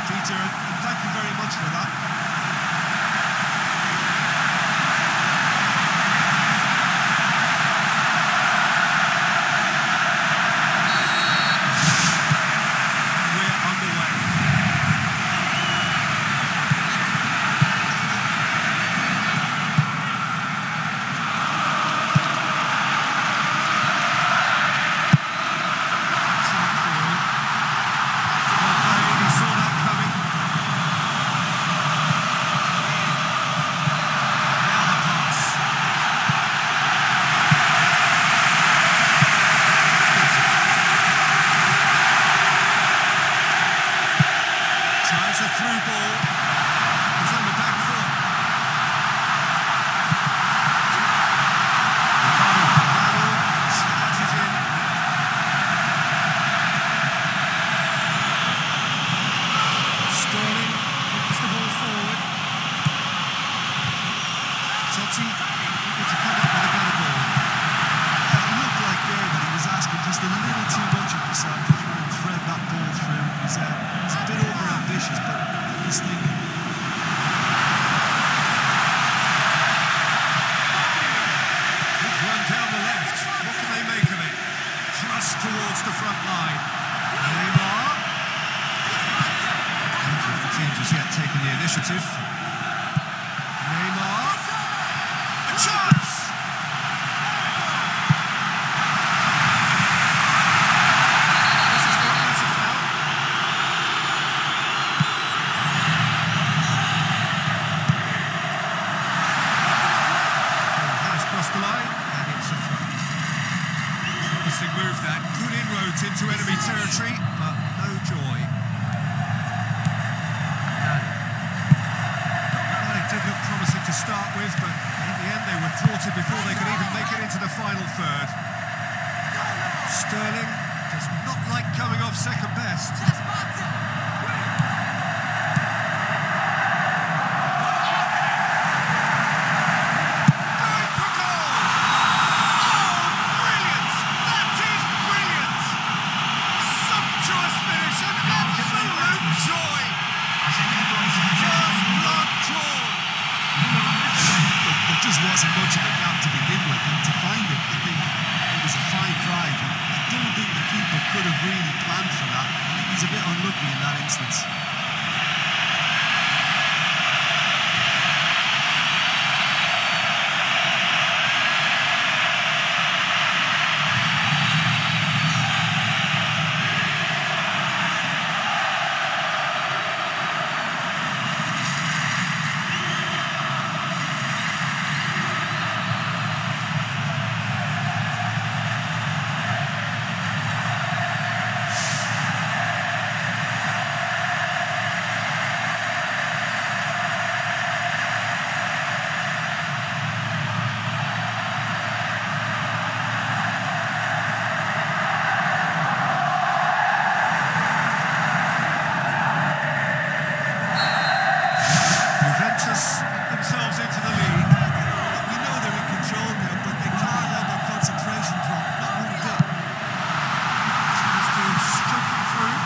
Peter, and thank you very much for that. Tries a through ball. He's on the back foot. Ricardo Carvalho charges in. Sterling puts the ball forward. Totti able to come up with a better ball. It looked like there that he was asking just a little too much of himself to try and thread that ball through. He's a bit over-ambitious, but he's thinking. Quick run down the left. What can they make of it? Thrust towards the front line. Neymar. Neither of the teams has yet taken the initiative. Neymar. A chance! Move that, good inroads into enemy territory, but no joy. Well, it did look promising to start with, but in the end they were thwarted before they could even make it into the final third. Sterling does not like coming off second best. Just wasn't much of a gap to begin with, and to find it, I think it was a fine drive, and I don't think the keeper could have really planned for that. I think he's a bit unlucky in that instance. Themselves into the lead. We know they're in control now, but they can't let their concentration drop. Not one bit. Tries to stroke it through.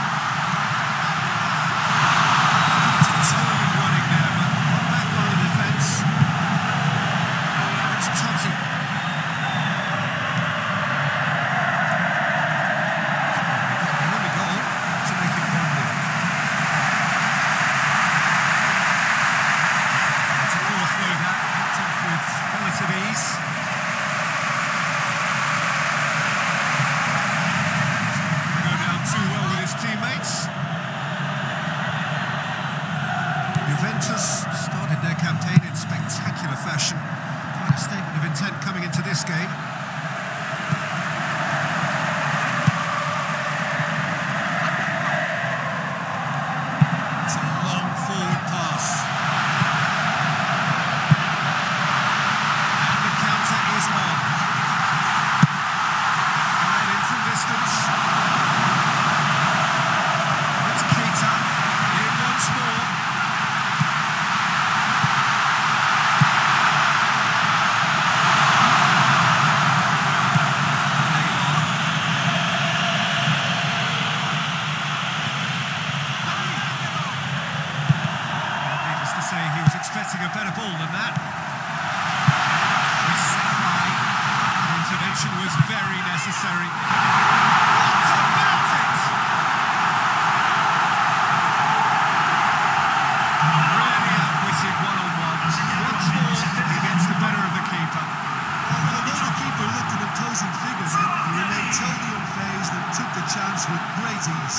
Determined running there, but one back by the defence. It's Totti. Here we go to make it 1-0. Relative ease. Didn't go down too well with his teammates. Juventus started their campaign in spectacular fashion. Quite a statement of intent coming into this game. It's a long forward pass. Is on. Fired in from distance. It's Keita. In once more. imposing figure then. He remained totally unfazed and took the chance with great ease.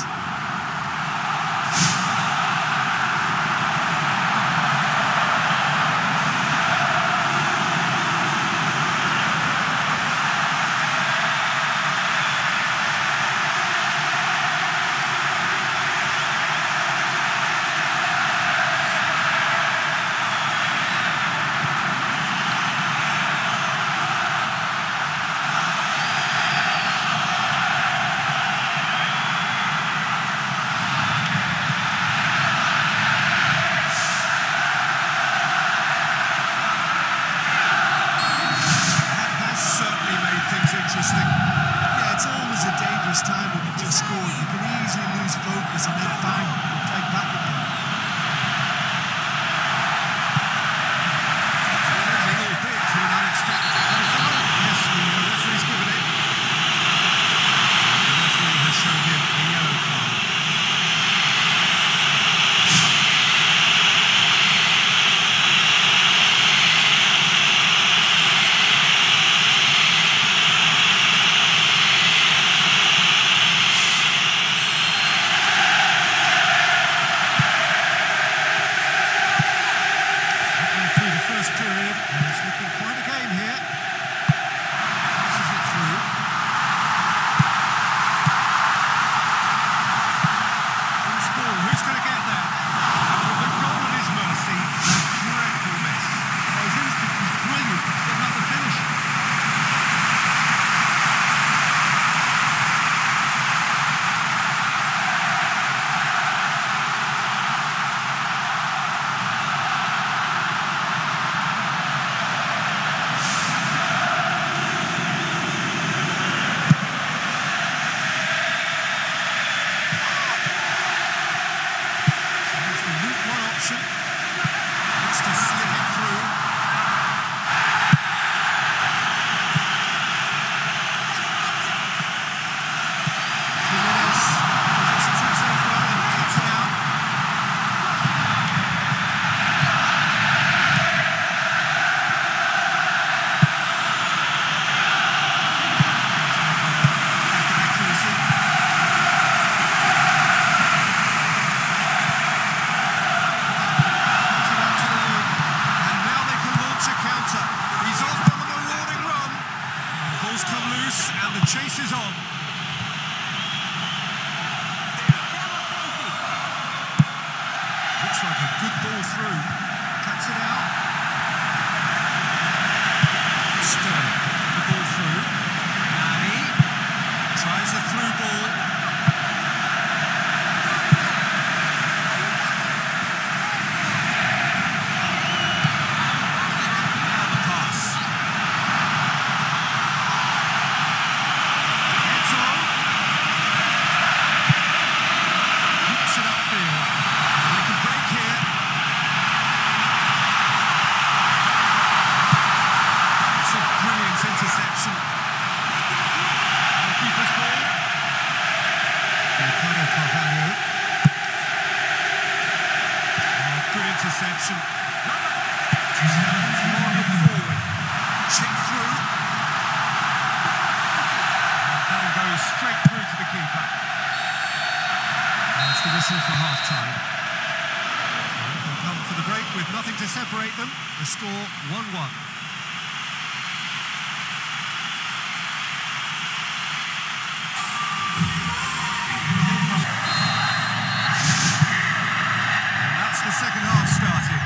Yeah, it's always a dangerous time when you've just scored. You can easily lose focus and then bang, you're pegged back again. Defending a bit to an unexpected. Yes, the referee's given it. The referee has shown him a yellow card. Chase is on. Looks like a good ball through. Cuts it out. Sterling, the ball through. Nani tries the through ball. Now the pass. Interception. Marking forward. Chip through. That'll go straight through to the keeper. That's the whistle for half-time. They'll come for the break with nothing to separate them. The score 1-1. The second half started.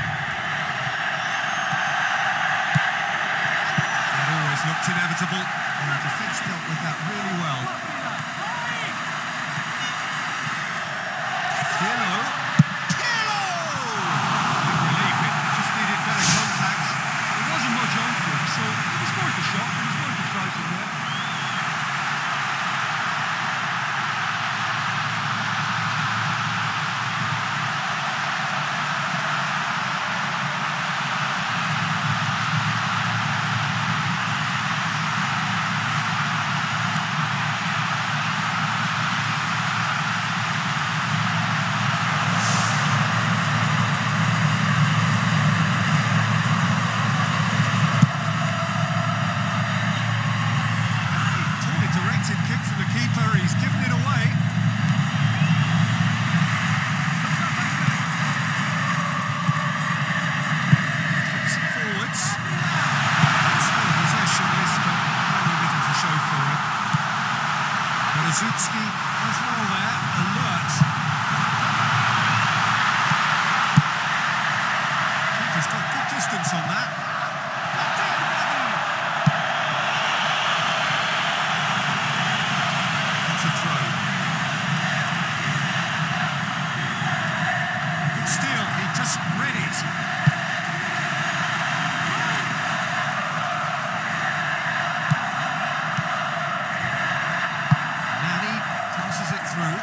It always looked inevitable, and the defence dealt with that really well. Pirlo! With relief, it just needed better contact. There wasn't much on for him, so it was worth a shot. It was worth a try from there. Rosicki as well there, alert. Keeper's got good distance on that. That's a throw. Good steal, he just read it. Passes it through.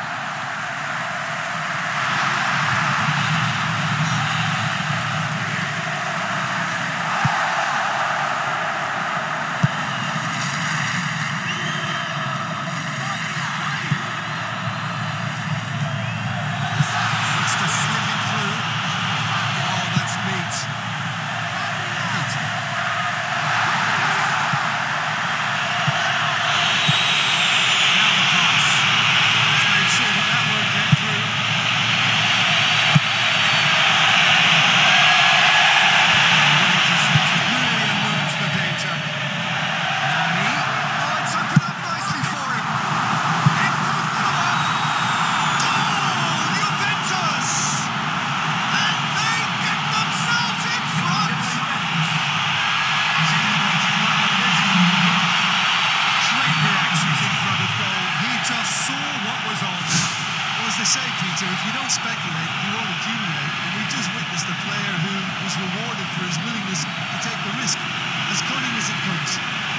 Looks to slip it through. Oh, that's neat. Keita. Now the pass. Let's make sure that that won't get through. Really alerts the danger. Nani. Oh, it's opened up nicely for him. In for the follow-up. Goal! Juventus! And they get themselves in front. Great reactions in front of goal. He just saw what was on. Well, as they say, Peter, if you don't speculate, you won't accumulate. And we've just witnessed a player who was rewarded for his willingness to take the risk, as cunning as it comes.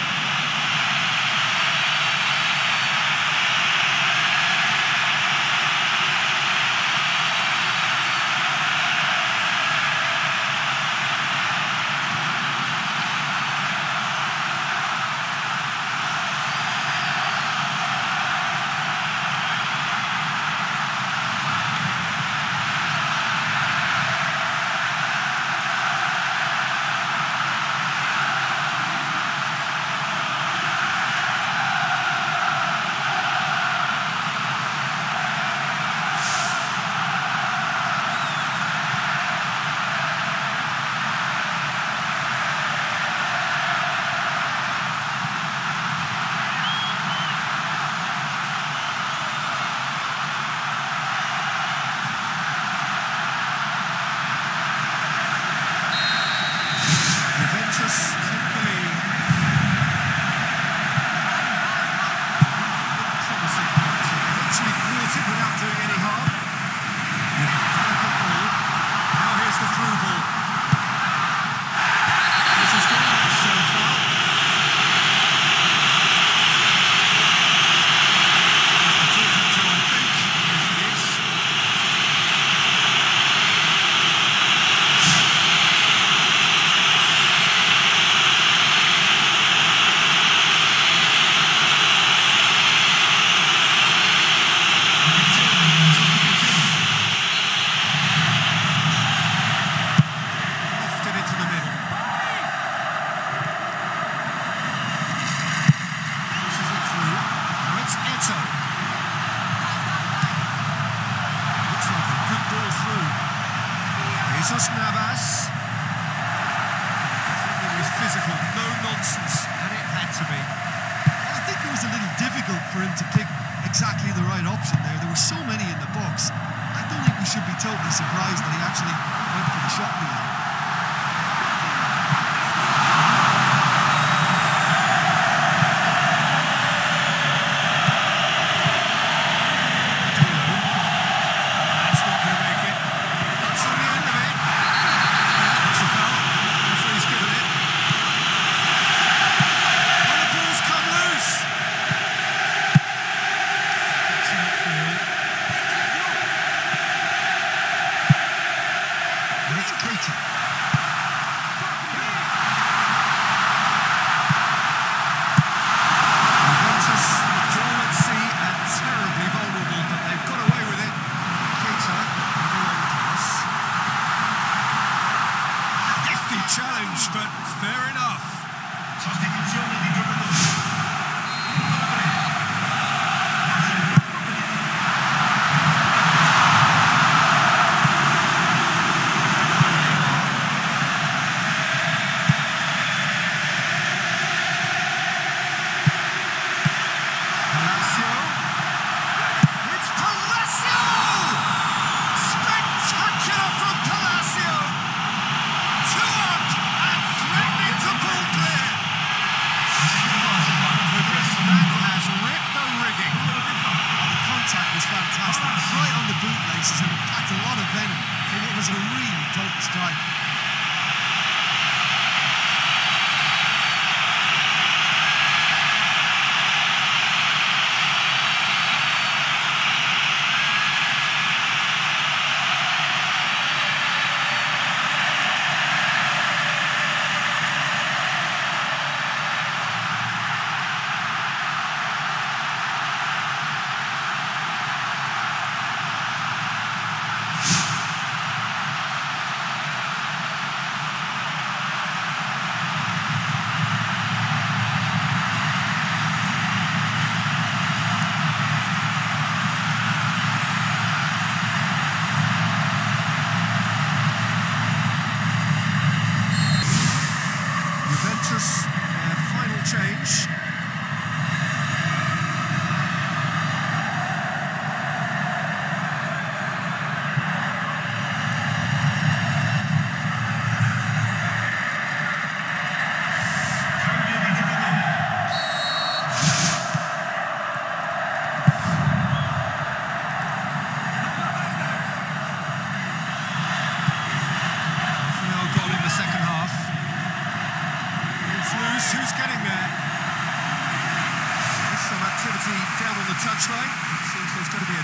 Juventus take the lead. Promising penalty. Eventually thwarted without doing any harm. Delicate ball. Now here's the through ball. This has gone out so far. That's the talking to, I think. Yes, it is. Lofted into the middle. Passes it through. Now it's Eto'o. Looks like a good ball through. Jesus Navas. Defending was physical, no nonsense, and it had to be. Well, I think it was a little difficult for him to pick exactly the right option there. There were so many in the box. I don't think we should be totally surprised that he actually went for the shot in the end. That's not going to make it. That's on the end of it. That's a foul. Referee's given it. And the ball's come loose. Gets it upfield. And it's Keita.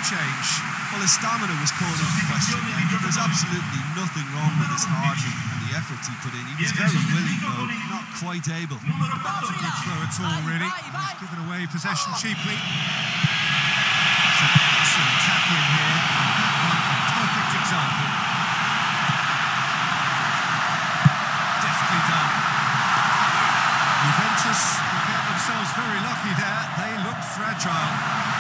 change. Well, his stamina was called into question, and there's absolutely nothing wrong with his heart and the efforts he put in. He was very willing, though not quite able. Not a good throw at all, really. He's given away possession cheaply. Some excellent tackling here. That one, a perfect example. Deftly done. Juventus will get themselves very lucky there. They look fragile.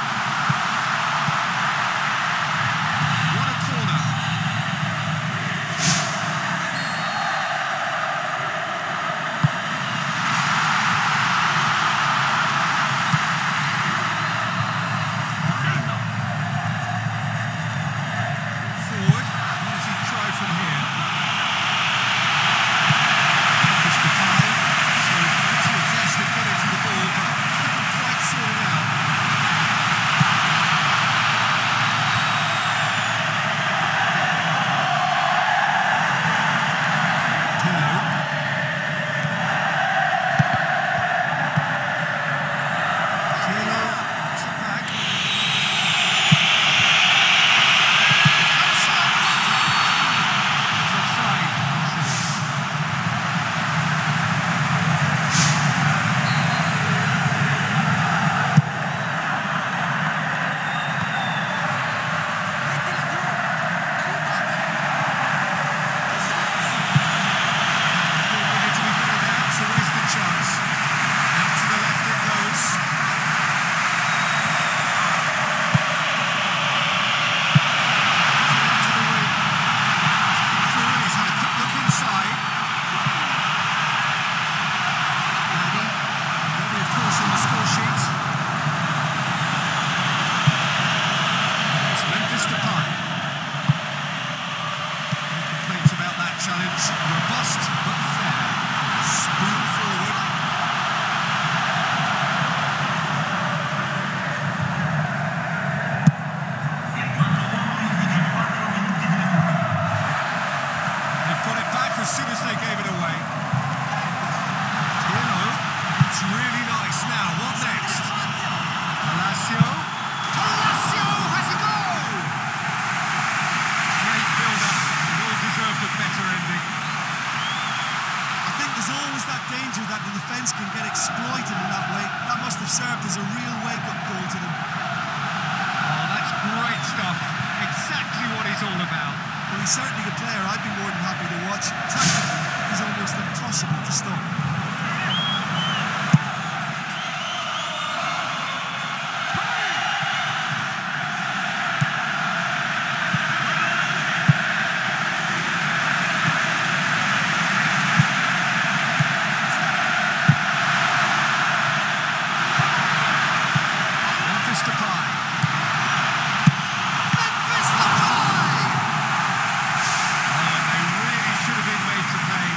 What a corner. Forward. What does he try from here? Just the tie. Showing plenty of zest at getting to the ball, but couldn't quite sort it out. Pirlo. Pirlo puts it back. It's offside. Needed to be better there. It's a wasted chance. Out to the left it goes. To the wing. Through, he's had a quick look inside. Nani, of course, on the score sheet. It's Memphis Depay. No complaints about that challenge. Robust but fair. Spoon forward. They've got it back as soon as they gave it away. Pirlo, it's really nice now. What next? Palacio. Palacio has a goal! Great build-up. It all deserved a better ending. I think there's always that danger that the defence can get exploited in that way. That must have served as a real wake-up call to them. Oh, that's great stuff. Exactly what he's all about. Well, he's certainly a player I'd be more than happy to watch. Tactically, he's almost impossible to stop. Memphis Depay. Memphis Depay! Oh, and they really should have been made to pay.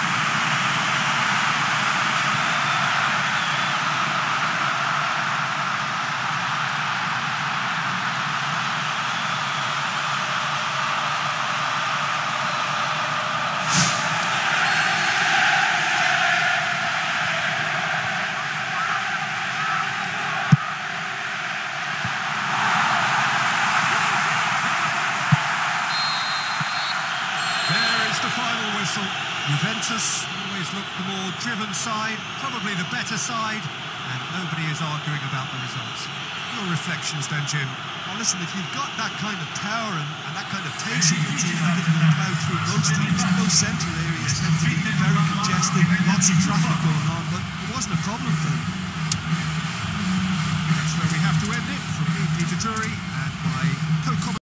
There is the final whistle. Juventus always look the more driven side, probably the better side, and nobody is arguing about the results. Your reflections then, Jim? Well, listen, if you've got that kind of power and that kind of pace in your team, you can plough through most teams. Those central areas tend to be very congested, lots of traffic going on, but it wasn't a problem for them. That's where we have to end it. From me, Peter Drury.